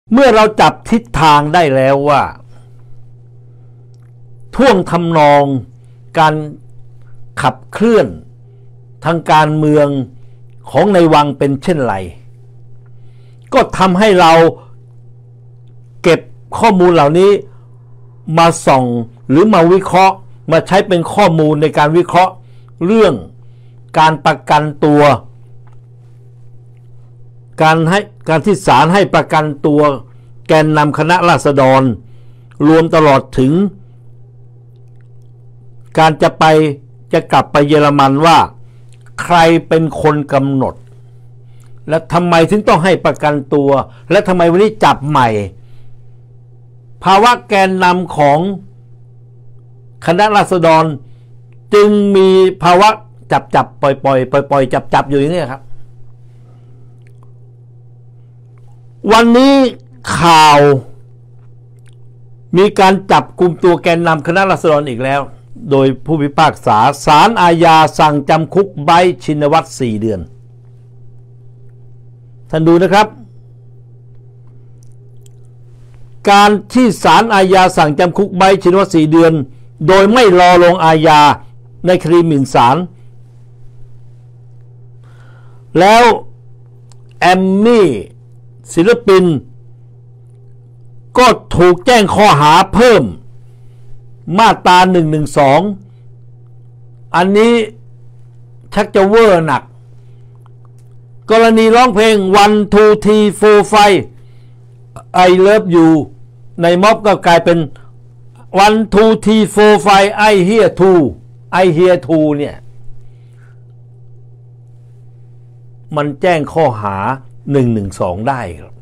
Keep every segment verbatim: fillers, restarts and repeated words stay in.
เมื่อเราจับทิศทางได้แล้วว่าท่วงทำนองการขับเคลื่อนทางการเมืองของในวังเป็นเช่นไรก็ทำให้เราเก็บข้อมูลเหล่านี้มาส่องหรือมาวิเคราะห์มาใช้เป็นข้อมูลในการวิเคราะห์เรื่องการประกันตัวการให้การที่ศาลให้ประกันตัวแกนนำคณะราษฎรรวมตลอดถึงการจะไปจะกลับไปเยอรมันว่าใครเป็นคนกำหนดและทำไมถึงต้องให้ประกันตัวและทำไมวันนี้จับใหม่ภาวะแกนนำของคณะราษฎรจึงมีภาวะจับจับปล่อยปล่อยปล่อยปล่อยจับจับอยู่อย่างนี้ครับวันนี้ข่าวมีการจับกลุ่มตัวแกนนำคณะราษฎรอีกแล้วโดยผู้พิพากษาศาลอาญาสั่งจำคุกไบร์ท ชินวัตรสี่เดือนท่านดูนะครับการที่ศาลอาญาสั่งจำคุกไบร์ท ชินวัตรสี่เดือนโดยไม่รอลงอาญาในคดีหมิ่นศาลแล้วแอมมี่ศิลปินก็ถูกแจ้งข้อหาเพิ่มมาตราหนึ่งหนึ่งสองอันนี้ชักจะเวอร์หนักกรณีร้องเพลง one two three four five I love you ในม็อบก็กลายเป็น one two three four five I hear too I hear too เนี่ยมันแจ้งข้อหาหนึ่งหนึ่งสองได้ครับ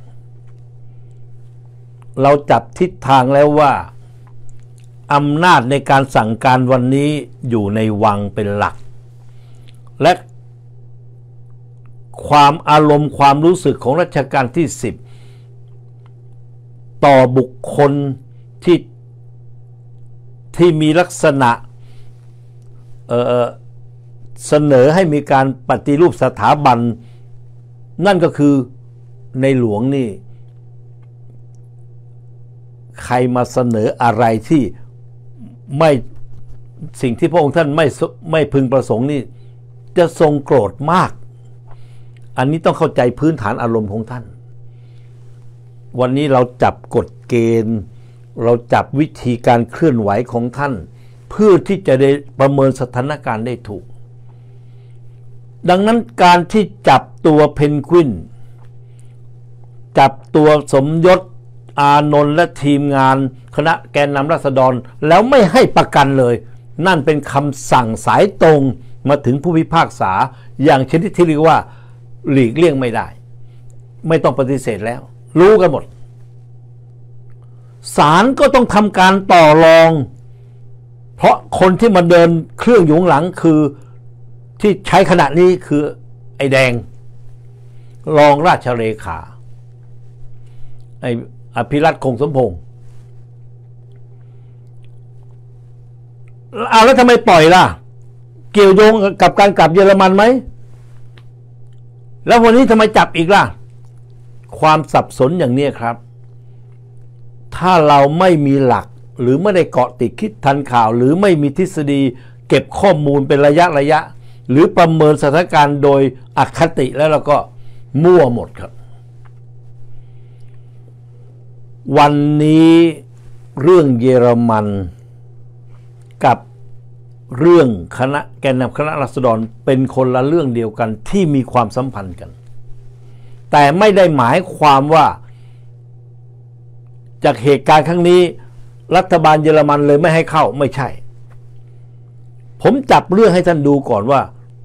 เราจับทิศทางแล้วว่าอำนาจในการสั่งการวันนี้อยู่ในวังเป็นหลักและความอารมณ์ความรู้สึกของรัชกาลที่สิบต่อบุคคลที่ที่มีลักษณะเอ่อเสนอให้มีการปฏิรูปสถาบันนั่นก็คือในหลวงนี่ใครมาเสนออะไรที่ไม่สิ่งที่พระองค์ท่านไม่ไม่พึงประสงค์นี่จะทรงโกรธมากอันนี้ต้องเข้าใจพื้นฐานอารมณ์ของท่านวันนี้เราจับกฎเกณฑ์เราจับวิธีการเคลื่อนไหวของท่านเพื่อที่จะได้ประเมินสถานการณ์ได้ถูกดังนั้นการที่จับตัวเพนกวินจับตัวสมยศอานนท์และทีมงานคณะแกนนำราษฎรแล้วไม่ให้ประกันเลยนั่นเป็นคำสั่งสายตรงมาถึงผู้พิพากษาอย่างชนิดที่เรียกว่าหลีกเลี่ยงไม่ได้ไม่ต้องปฏิเสธแล้วรู้กันหมดศาลก็ต้องทำการต่อรองเพราะคนที่มาเดินเครื่องอยู่ข้างหลังคือที่ใช้ขณะนี้คือไอ้แดงรองราชเลขาไอ้อภิรัตน์คงสมพงษ์เอาแล้วทำไมปล่อยล่ะเกี่ยวโยงกับการกลับเยอรมันไหมแล้ววันนี้ทำไมจับอีกล่ะความสับสนอย่างนี้ครับถ้าเราไม่มีหลักหรือไม่ได้เกาะติดคิดทันข่าวหรือไม่มีทฤษฎีเก็บข้อมูลเป็นระยะระยะหรือประเมินสถานการณ์โดยอคติแล้วเราก็มั่วหมดครับวันนี้เรื่องเยอรมันกับเรื่องคณะแกนนำคณะราษฎรเป็นคนละเรื่องเดียวกันที่มีความสัมพันธ์กันแต่ไม่ได้หมายความว่าจากเหตุการณ์ครั้งนี้รัฐบาลเยอรมันเลยไม่ให้เข้าไม่ใช่ผมจับเรื่องให้ท่านดูก่อนว่า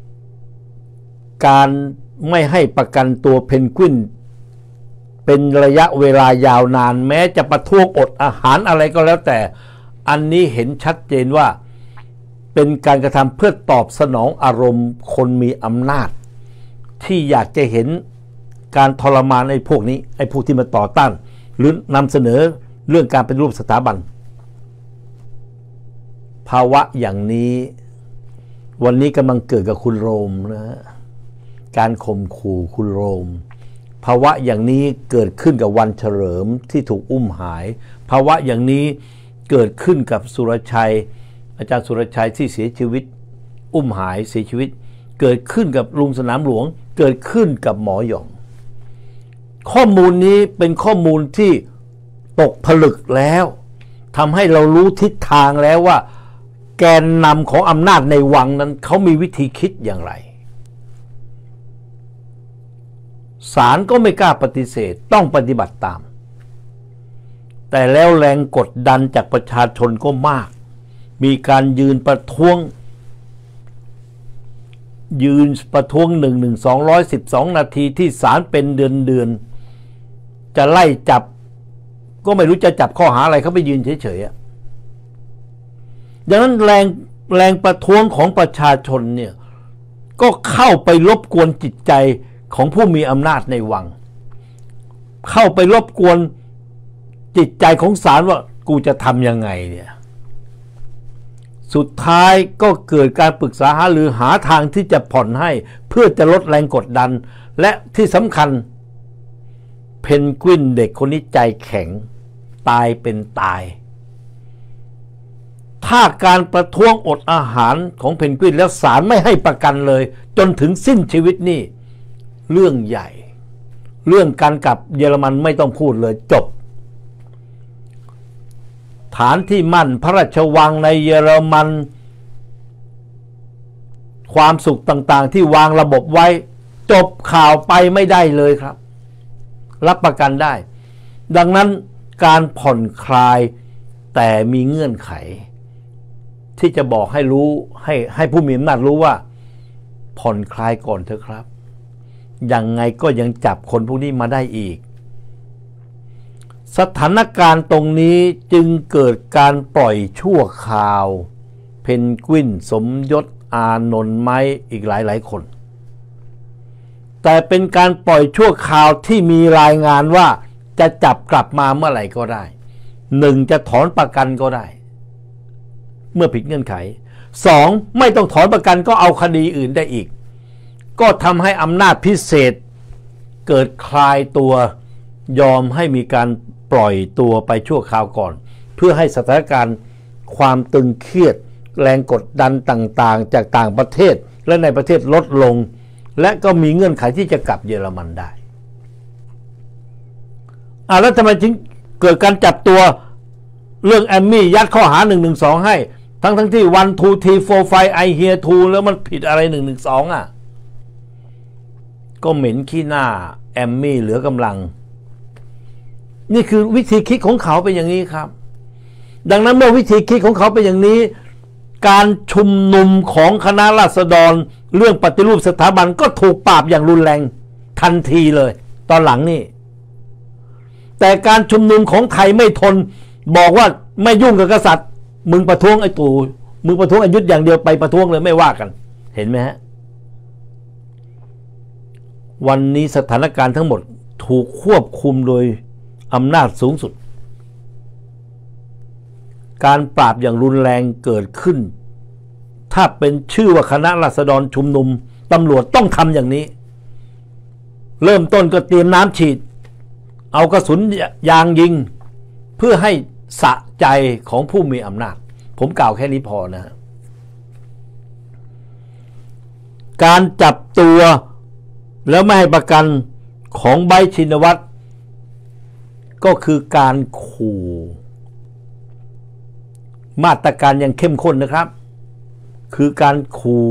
การไม่ให้ประกันตัวเพนกวินเป็นระยะเวลายาวนานแม้จะประท้วงอดอาหารอะไรก็แล้วแต่อันนี้เห็นชัดเจนว่าเป็นการกระทำเพื่อตอบสนองอารมณ์คนมีอำนาจที่อยากจะเห็นการทรมานไอ้พวกนี้ไอ้พวกที่มาต่อต้านหรือนำเสนอเรื่องการเป็นรูปสถาบันภาวะอย่างนี้วันนี้กำลังเกิดกับคุณโรมนะการข่มขู่คุณโรมภาวะอย่างนี้เกิดขึ้นกับวันเฉลิมที่ถูกอุ้มหายภาวะอย่างนี้เกิดขึ้นกับสุรชัยอาจารย์สุรชัยที่เสียชีวิตอุ้มหายเสียชีวิตเกิดขึ้นกับลุงสนามหลวงเกิดขึ้นกับหมอหยองข้อมูลนี้เป็นข้อมูลที่ตกผลึกแล้วทำให้เรารู้ทิศทางแล้วว่าแกนนำของอำนาจในวังนั้นเขามีวิธีคิดอย่างไรศาลก็ไม่กล้าปฏิเสธต้องปฏิบัติตามแต่แล้วแรงกดดันจากประชาชนก็มากมีการยืนประท้วงยืนประท้วงหนึ่งหนึ่งสองร้อยสิบสองนาทีที่ศาลเป็นเดือนเดือนจะไล่จับก็ไม่รู้จะจับข้อหาอะไรเขาไปยืนเฉยๆดังนั้นแรงแรงประท้วงของประชาชนเนี่ยก็เข้าไปรบกวนจิตใจของผู้มีอำนาจในวังเข้าไปรบกวนจิตใจของศาลว่ากูจะทำยังไงเนี่ยสุดท้ายก็เกิดการปรึกษาหารือหาทางที่จะผ่อนให้เพื่อจะลดแรงกดดันและที่สำคัญเพนกวินเด็กคนนี้ใจแข็งตายเป็นตายถ้าการประท้วงอดอาหารของเพนกวินแล้วศาลไม่ให้ประกันเลยจนถึงสิ้นชีวิตนี่เรื่องใหญ่เรื่องการกลับเยอรมันไม่ต้องพูดเลยจบฐานที่มั่นพระราชวังในเยอรมันความสุขต่างๆที่วางระบบไว้จบข่าวไปไม่ได้เลยครับรับประกันได้ดังนั้นการผ่อนคลายแต่มีเงื่อนไขที่จะบอกให้รู้ให้ให้ผู้มีอำนาจรู้ว่าผ่อนคลายก่อนเถอะครับยังไงก็ยังจับคนพวกนี้มาได้อีกสถานการณ์ตรงนี้จึงเกิดการปล่อยชั่วคราวเพนกวินสมยศอานนท์ไม้อีกหลายๆคนแต่เป็นการปล่อยชั่วคราวที่มีรายงานว่าจะจับกลับมาเมื่อไหร่ก็ได้หนึ่งจะถอนประกันก็ได้เมื่อผิดเงื่อนไขสองไม่ต้องถอนประกันก็เอาคดีอื่นได้อีกก็ทำให้อำนาจพิเศษเกิดคลายตัวยอมให้มีการปล่อยตัวไปชั่วคราวก่อนเพื่อให้สถานการณ์ความตึงเครียดแรงกดดันต่างๆจากต่างประเทศและในประเทศลดลงและก็มีเงื่อนไขที่จะกลับเยอรมันได้อ่ะแล้วทำไมจึงเกิดการจับตัวเรื่องแอมมี่ยัดข้อหาหนึ่งหนึ่งสองให้ทั้งทั้งที่วันทูทีโฟไฟไอเฮียทูแล้วมันผิดอะไรหนึ่งหนึ่งสองอ่ะก็เหม็นขี้หน้าแอมมี่เหลือกำลังนี่คือวิธีคิดของเขาเป็นอย่างนี้ครับดังนั้นเมื่อวิธีคิดของเขาเป็นอย่างนี้การชุมนุมของคณะราษฎรเรื่องปฏิรูปสถาบันก็ถูกปราบอย่างรุนแรงทันทีเลยตอนหลังนี่แต่การชุมนุมของไทยไม่ทนบอกว่าไม่ยุ่งกับกษัตริย์มึงประท้วงไอ้ตู่มึงประท้วงอยุธอย่างเดียวไปประท้วงเลยไม่ว่ากันเห็นไหมฮะวันนี้สถานการณ์ทั้งหมดถูกควบคุมโดยอำนาจสูงสุดการปราบอย่างรุนแรงเกิดขึ้นถ้าเป็นชื่อว่าคณะราษฎรชุมนุมตำรวจต้องทำอย่างนี้เริ่มต้นก็เตรียมน้ำฉีดเอากระสุนยางยิงเพื่อให้สะใจของผู้มีอำนาจผมกล่าวแค่นี้พอนะการจับตัวแล้วไม่ให้ประกันของไบร์ทชินวัตรก็คือการขู่มาตรการยังเข้มข้นนะครับคือการขู่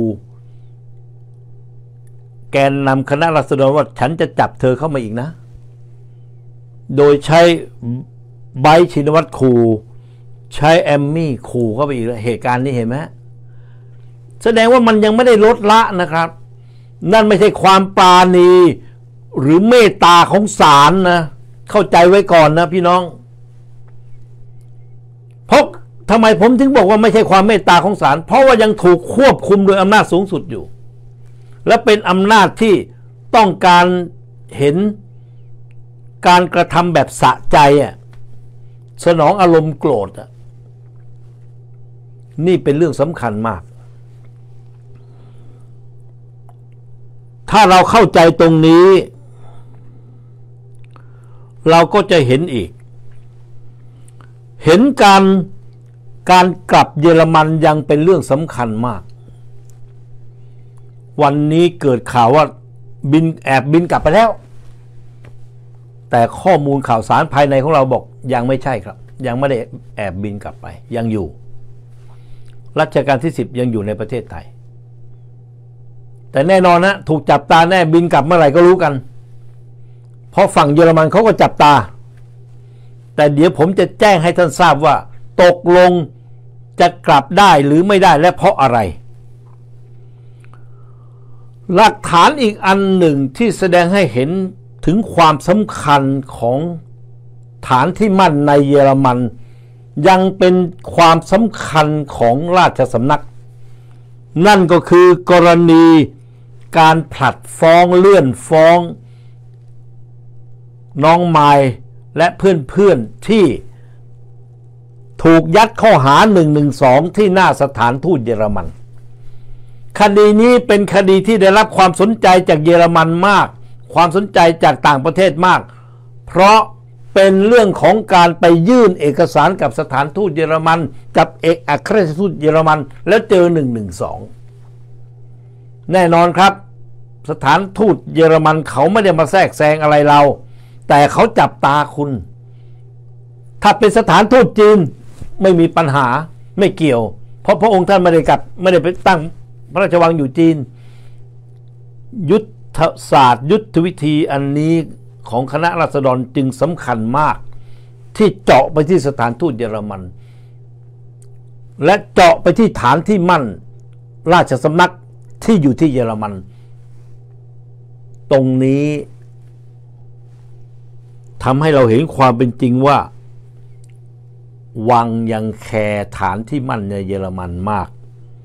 แกนนำคณะราษฎรว่าฉันจะจับเธอเข้ามาอีกนะโดยใช้ไบร์ทชินวัตรขู่ใช้แอมมี่ขู่เข้าไปอีกเหตุการณ์นี้เห็นไหมแสดงว่ามันยังไม่ได้ลดละนะครับนั่นไม่ใช่ความปราณีหรือเมตตาของศาลนะเข้าใจไว้ก่อนนะพี่น้องเพราะทำไมผมถึงบอกว่าไม่ใช่ความเมตตาของศาลเพราะว่ายังถูกควบคุมโดยอำนาจสูงสุดอยู่และเป็นอำนาจที่ต้องการเห็นการกระทำแบบสะใจอ่ะสนองอารมณ์โกรธอ่ะนี่เป็นเรื่องสำคัญมากถ้าเราเข้าใจตรงนี้เราก็จะเห็นอีกเห็นการการกลับเยอรมันยังเป็นเรื่องสำคัญมากวันนี้เกิดข่าวว่าบินแอบบินกลับไปแล้วแต่ข้อมูลข่าวสารภายในของเราบอกยังไม่ใช่ครับยังไม่ได้แอบบินกลับไปยังอยู่รัชกาลที่สิบยังอยู่ในประเทศไทยแต่แน่นอนนะถูกจับตาแน่บินกลับเมื่อไหร่ก็รู้กันเพราะฝั่งเยอรมันเขาก็จับตาแต่เดี๋ยวผมจะแจ้งให้ท่านทราบว่าตกลงจะกลับได้หรือไม่ได้และเพราะอะไรหลักฐานอีกอันหนึ่งที่แสดงให้เห็นถึงความสำคัญของฐานที่มั่นในเยอรมันยังเป็นความสำคัญของราชสำนักนั่นก็คือกรณีการผลัดฟ้องเลื่อนฟ้องน้องไมล์และเพื่อนๆที่ถูกยัดข้อหาหนึ่งหนึ่งสองที่หน้าสถานทูตเยอรมันคดีนี้เป็นคดีที่ได้รับความสนใจจากเยอรมันมากความสนใจจากต่างประเทศมากเพราะเป็นเรื่องของการไปยื่นเอกสารกับสถานทูตเยอรมันกับเอกอัครราชทูตเยอรมันแล้วเจอหนึ่งหนึ่งสองแน่นอนครับสถานทูตเยอรมันเขาไม่ได้มาแทรกแซงอะไรเราแต่เขาจับตาคุณถ้าเป็นสถานทูตจีนไม่มีปัญหาไม่เกี่ยวเพราะพระองค์ท่านไม่ได้กลับไม่ได้ไปตั้งพระราชวังอยู่จีนยุทธศาสตร์ยุทธวิธีอันนี้ของคณะราษฎรจึงสำคัญมากที่เจาะไปที่สถานทูตเยอรมันและเจาะไปที่ฐานที่มั่นราชสำนักที่อยู่ที่เยอรมันตรงนี้ทำให้เราเห็นความเป็นจริงว่าวังยังแคร์ฐานที่มั่นในเยอรมันมาก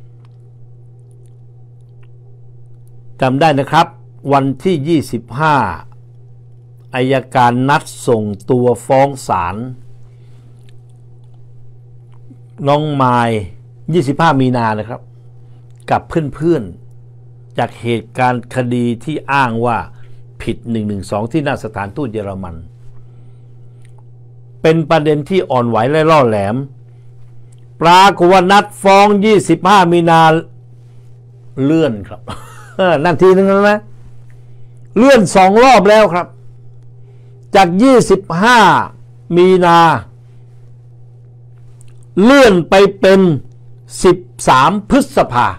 จำได้นะครับวันที่ยี่สิบห้าอัยการนัดส่งตัวฟ้องศาลน้องไมล์ยี่สิบห้ามีนานะครับกับเพื่อนๆจากเหตุการณ์คดีที่อ้างว่าผิดหนึ่งหนึ่งสองที่หน้าสถานทูตเยอรมันเป็นประเด็นที่อ่อนไหวและล่อแหลมปรากฏว่านัดฟ้องยี่สิบห้ามีนาเลื่อนครับ นั่นทีนึงแล้วนะเลื่อนสองรอบแล้วครับจากยี่สิบห้ามีนาเลื่อนไปเป็นสิบสามพฤษภา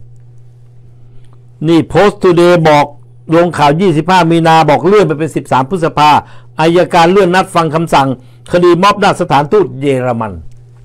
นี่ Post Today บอกลงข่าวยี่สิบห้ามีนาบอกเลื่อนไปเป็นสิบสามพฤษภาอัยการเลื่อนนัดฟังคำสั่งคดีม็อบหน้าสถานทูตเยอรมัน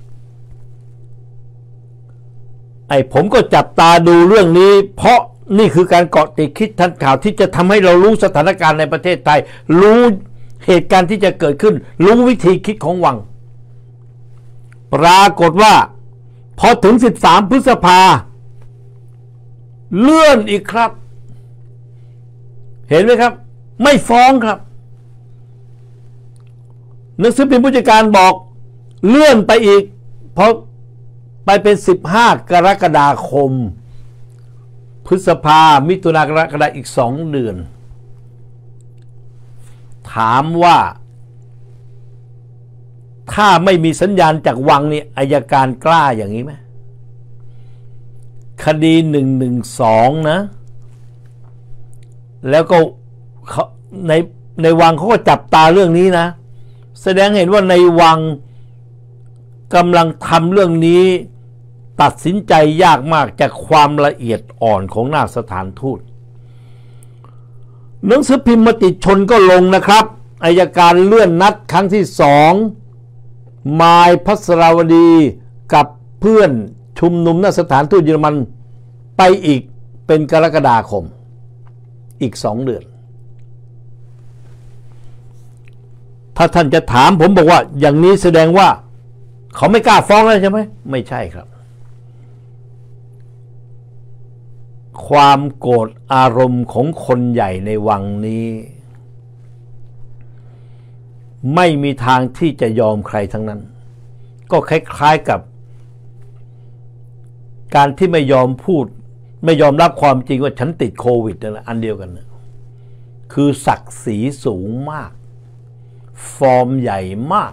ไอ้ผมก็จับตาดูเรื่องนี้เพราะนี่คือการเกาะติดคิดทันข่าวที่จะทำให้เรารู้สถานการณ์ในประเทศไทยรู้เหตุการณ์ที่จะเกิดขึ้นรู้วิธีคิดของวังปรากฏว่าพอถึงสิบสามพฤษภาเลื่อนอีกครับเห็นไหมครับไม่ฟ้องครับหนังสือพิมพ์ผู้จัดการบอกเลื่อนไปอีกเพราะไปเป็นสิบห้ากรกฎาคมพฤษภามิถุนายนกรกฎาคมอีกสองเดือนถามว่าถ้าไม่มีสัญญาณจากวังนี่อัยการกล้าอย่างนี้ไหมคดีหนึ่งหนึ่งสองนะแล้วก็ในในวังเขาก็จับตาเรื่องนี้นะแสดงเห็นว่าในวังกำลังทำเรื่องนี้ตัดสินใจยากมากจากความละเอียดอ่อนของหน้าสถานทูตหนังสือพิมพ์มติชนก็ลงนะครับอัยการเลื่อนนัดครั้งที่สองมายพัสราวดีกับเพื่อนชุมนุมหน้าสถานทูตเยอรมันไปอีกเป็นกรกฎาคมอีกสองเดือนถ้าท่านจะถามผมบอกว่าอย่างนี้แสดงว่าเขาไม่กล้าฟ้องแล้วใช่ไหมไม่ใช่ครับความโกรธอารมณ์ของคนใหญ่ในวังนี้ไม่มีทางที่จะยอมใครทั้งนั้นก็คล้ายๆกับการที่ไม่ยอมพูดไม่ยอมรับความจริงว่าฉันติดโควิดนั่นแหละอันเดียวกันนะคือศักดิ์ศรีสูงมากฟอร์มใหญ่มาก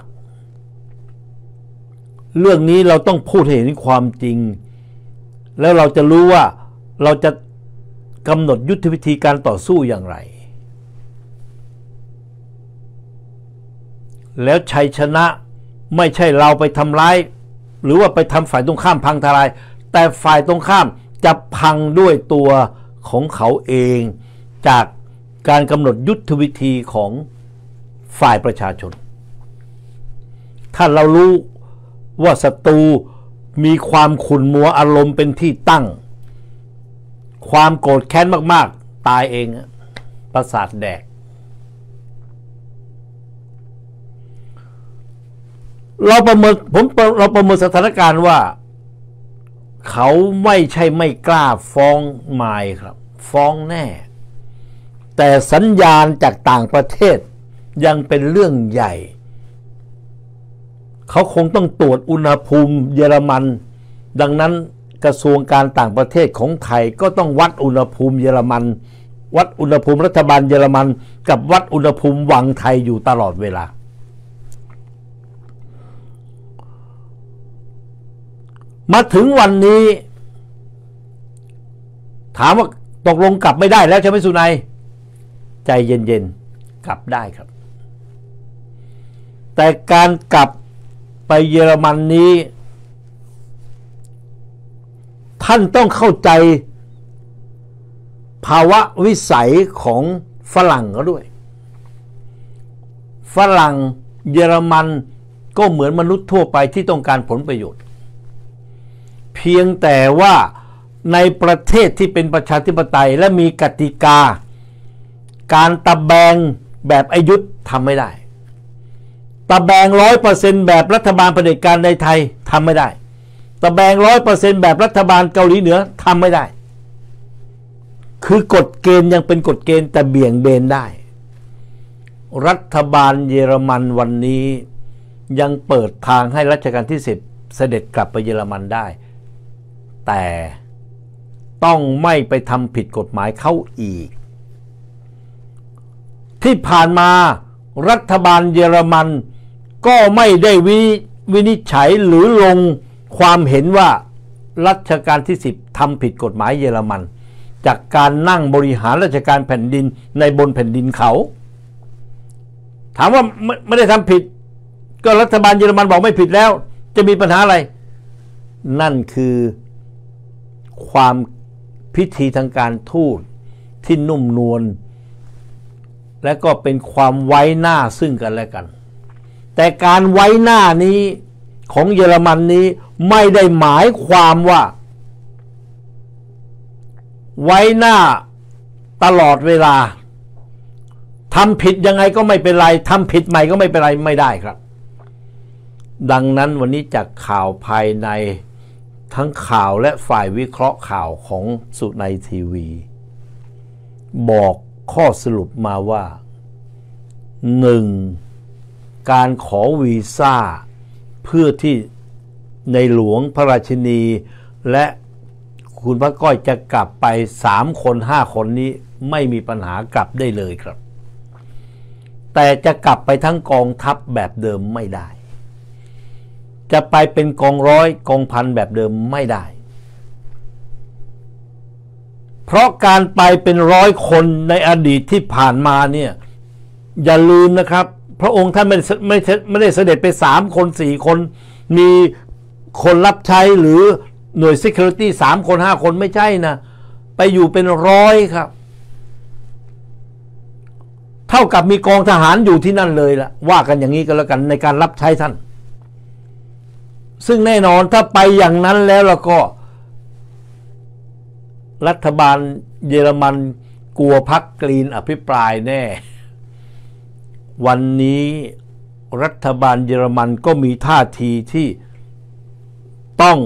เรื่องนี้เราต้องพูดให้เห็นความจริงแล้วเราจะรู้ว่าเราจะกำหนดยุทธวิธีการต่อสู้อย่างไรแล้วชัยชนะไม่ใช่เราไปทำร้ายหรือว่าไปทำฝ่ายตรงข้ามพังทลายแต่ฝ่ายตรงข้ามจะพังด้วยตัวของเขาเองจากการกำหนดยุทธวิธีของฝ่ายประชาชนถ้าเรารู้ว่าศัตรูมีความขุ่นมัวอารมณ์เป็นที่ตั้งความโกรธแค้นมากๆตายเองประสาทแดกเราประเมินผมเราประเมินสถานการณ์ว่าเขาไม่ใช่ไม่กล้าฟ้องหมายครับฟ้องแน่แต่สัญญาณจากต่างประเทศยังเป็นเรื่องใหญ่เขาคงต้องตรวจอุณหภูมิเยอรมันดังนั้นกระทรวงการต่างประเทศของไทยก็ต้องวัดอุณหภูมิเยอรมันวัดอุณหภูมิรัฐบาลเยอรมันกับวัดอุณหภูมิวังไทยอยู่ตลอดเวลามาถึงวันนี้ถามว่าตกลงกลับไม่ได้แล้วใช่ไหมสุนัยใจเย็นๆกลับได้ครับแต่การกลับไปเยอรมันนี้ท่านต้องเข้าใจภาวะวิสัยของฝรั่งเขาด้วยฝรั่งเยอรมันก็เหมือนมนุษย์ทั่วไปที่ต้องการผลประโยชน์เพียงแต่ว่าในประเทศที่เป็นประชาธิปไตยและมีกติกาการตะแบงแบบอยุธทำไม่ได้ตะแบงร้อยเปอร์เซ็นต์แบบรัฐบาลเผด็จการในไทยทำไม่ได้ตะแบงร้อยเปอร์เซ็นต์แบบรัฐบาลเกาหลีเหนือทำไม่ได้คือกฎเกณฑ์ยังเป็นกฎเกณฑ์แต่เบี่ยงเบนได้รัฐบาลเยอรมันวันนี้ยังเปิดทางให้รัชกาลที่สิบเสด็จกลับไปเยอรมันได้แต่ต้องไม่ไปทำผิดกฎหมายเขาอีกที่ผ่านมารัฐบาลเยอรมันก็ไม่ได้วิวินิจฉัยหรือลงความเห็นว่ารัชกาลที่สิบทำผิดกฎหมายเยอรมันจากการนั่งบริหารราชการแผ่นดินในบนแผ่นดินเขาถามว่าไม่ไม่ได้ทำผิดก็รัฐบาลเยอรมันบอกไม่ผิดแล้วจะมีปัญหาอะไรนั่นคือความพิธีทางการทูตที่นุ่มนวลและก็เป็นความไว้หน้าซึ่งกันและกันแต่การไว้หน้านี้ของเยอรมันนี้ไม่ได้หมายความว่าไว้หน้าตลอดเวลาทำผิดยังไงก็ไม่เป็นไรทำผิดใหม่ก็ไม่เป็นไรไม่ได้ครับดังนั้นวันนี้จากข่าวภายในทั้งข่าวและฝ่ายวิเคราะห์ข่าวของสุนัยทีวีบอกข้อสรุปมาว่าหนึ่งการขอวีซ่าเพื่อที่ในหลวงพระราชินีและคุณพระก้อยจะกลับไปสามคนห้าคนนี้ไม่มีปัญหากลับได้เลยครับแต่จะกลับไปทั้งกองทัพแบบเดิมไม่ได้จะไปเป็นกองร้อยกองพันแบบเดิมไม่ได้เพราะการไปเป็นร้อยคนในอดีตที่ผ่านมาเนี่ยอย่าลืมนะครับพระองค์ท่านไม่ไม่ไม่ได้เสด็จไปสามคนสี่คนมีคนรับใช้หรือหน่วย security สามคนห้าคนไม่ใช่นะไปอยู่เป็นร้อยครับเท่ากับมีกองทหารอยู่ที่นั่นเลยละว่ากันอย่างนี้ก็แล้วกันในการรับใช้ท่านซึ่งแน่นอนถ้าไปอย่างนั้นแล้วแล้วก็รัฐบาลเยอรมันกลัวพรรคกรีนอภิปรายแน่วันนี้รัฐบาลเยอรมันก็มีท่าทีที่ต้อง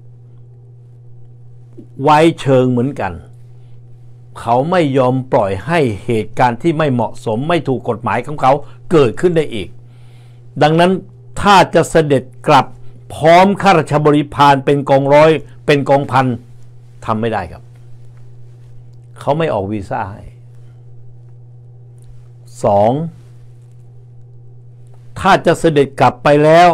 ไว้เชิงเหมือนกันเขาไม่ยอมปล่อยให้เหตุการณ์ที่ไม่เหมาะสมไม่ถูกกฎหมายของเขาเกิดขึ้นได้อีกดังนั้นถ้าจะเสด็จกลับพร้อมข้าราชบริพารเป็นกองร้อยเป็นกองพันทำไม่ได้ครับเขาไม่ออกวีซ่าให้สองถ้าจะเสด็จกลับไปแล้ว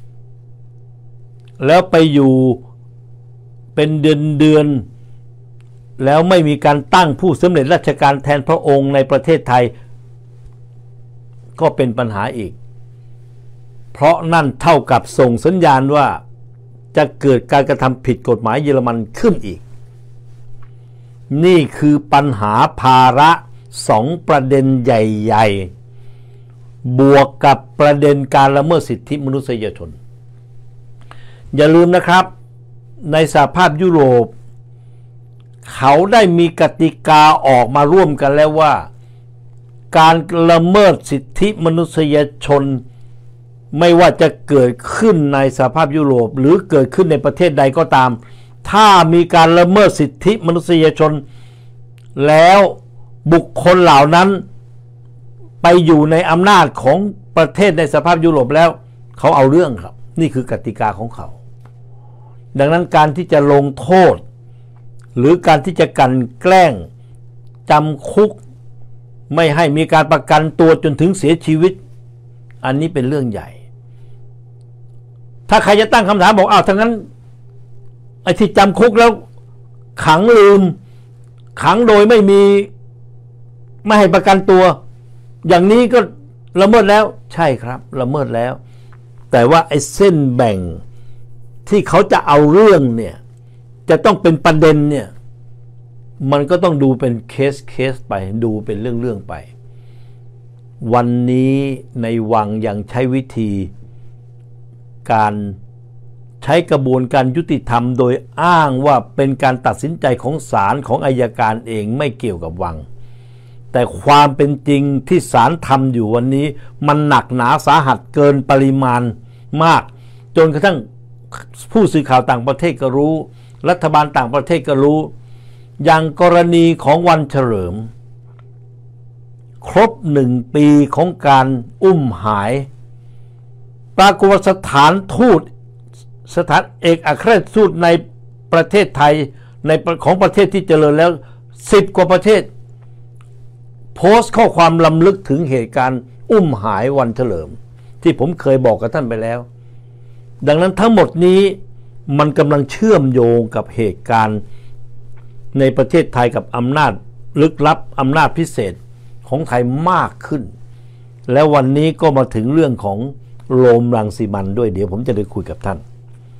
แล้วไปอยู่เป็นเดือนเดือนแล้วไม่มีการตั้งผู้สำเร็จราชการแทนพระองค์ในประเทศไทยก็เป็นปัญหาอีกเพราะนั่นเท่ากับส่งสัญญาณว่าจะเกิดการกระทำผิดกฎหมายเยอรมันขึ้นอีกนี่คือปัญหาภาระสองประเด็นใหญ่ๆบวกกับประเด็นการละเมิดสิทธิมนุษยชนอย่าลืมนะครับในสหภาพยุโรปเขาได้มีกติกาออกมาร่วมกันแล้วว่าการละเมิดสิทธิมนุษยชนไม่ว่าจะเกิดขึ้นในสหภาพยุโรปหรือเกิดขึ้นในประเทศใดก็ตามถ้ามีการละเมิดสิทธิมนุษยชนแล้วบุคคลเหล่านั้นไปอยู่ในอำนาจของประเทศในสหภาพยุโรปแล้วเขาเอาเรื่องครับนี่คือกติกาของเขาดังนั้นการที่จะลงโทษหรือการที่จะกลั่นแกล้งจำคุกไม่ให้มีการประกันตัวจนถึงเสียชีวิตอันนี้เป็นเรื่องใหญ่ถ้าใครจะตั้งคำถามบอกอ้าวทั้งนั้นไอ้ที่จำคุกแล้วขังลืมขังโดยไม่มีไม่ให้ประกันตัวอย่างนี้ก็ละเมิดแล้วใช่ครับละเมิดแล้วแต่ว่าไอ้เส้นแบ่งที่เขาจะเอาเรื่องเนี่ยจะต้องเป็นประเด็นเนี่ยมันก็ต้องดูเป็นเคสเคสไปดูเป็นเรื่องเรื่องไปวันนี้ในวังยังใช้วิธีการใช้กระบวนการยุติธรรมโดยอ้างว่าเป็นการตัดสินใจของศาลของอัยการเองไม่เกี่ยวกับวังแต่ความเป็นจริงที่ศาลทำอยู่วันนี้มันหนักหนาสาหัสเกินปริมาณมากจนกระทั่งผู้สื่อข่าวต่างประเทศก็รู้รัฐบาลต่างประเทศก็รู้อย่างกรณีของวันเฉลิมครบหนึ่งปีของการอุ้มหายปรากฏว่าสถานทูตสถานเอกอัครราชทูตในประเทศไทยในของประเทศที่เจริญแล้วสิบกว่าประเทศโพสต์ข้อความล้ำลึกถึงเหตุการณ์อุ้มหายวันเฉลิมที่ผมเคยบอกกับท่านไปแล้วดังนั้นทั้งหมดนี้มันกำลังเชื่อมโยงกับเหตุการณ์ในประเทศไทยกับอำนาจลึกลับอำนาจพิเศษของไทยมากขึ้นแล้ววันนี้ก็มาถึงเรื่องของโรมรังสิมันด้วยเดี๋ยวผมจะได้คุยกับท่าน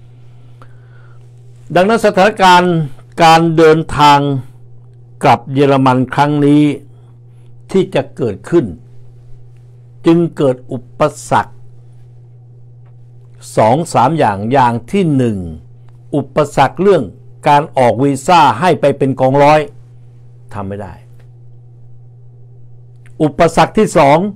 ดังนั้นสถานการณ์การเดินทางกลับเยอรมันครั้งนี้ที่จะเกิดขึ้นจึงเกิดอุปสรรคสองสามอย่างอย่างที่หนึ่งอุปสรรคเรื่องการออกวีซ่าให้ไปเป็นกองร้อยทำไม่ได้อุปสรรคที่สอง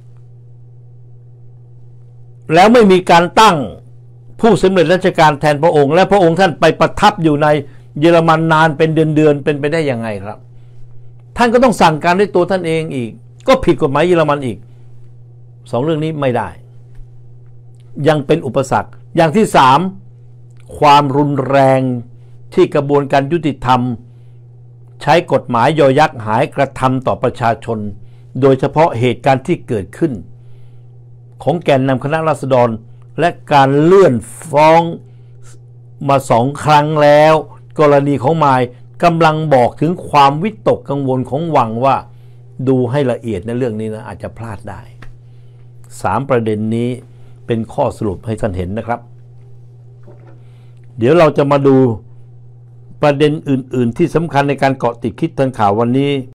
แล้วไม่มีการตั้งผู้สำเร็จราชการแทนพระองค์และพระองค์ท่านไปประทับอยู่ในเยอรมันนานเป็นเดือนๆเป็นไปได้ยังไงครับท่านก็ต้องสั่งการด้วยตัวท่านเองอีกก็ผิดกฎหมายเยอรมันอีกสองเรื่องนี้ไม่ได้ยังเป็นอุปสรรคอย่างที่สามความรุนแรงที่กระบวนการยุติธรรมใช้กฎหมายยอยักษ์หายกระทำต่อประชาชนโดยเฉพาะเหตุการณ์ที่เกิดขึ้นของแกนนำคณะราษฎรและการเลื่อนฟ้องมาสองครั้งแล้วกรณีของมายกำลังบอกถึงความวิตกกังวลของวังว่าดูให้ละเอียดในเรื่องนี้นะอาจจะพลาดได้สามประเด็นนี้เป็นข้อสรุปให้ท่านเห็นนะครับเดี๋ยวเราจะมาดูประเด็นอื่นๆที่สำคัญในการเกาะติดคิดทันข่าววันนี้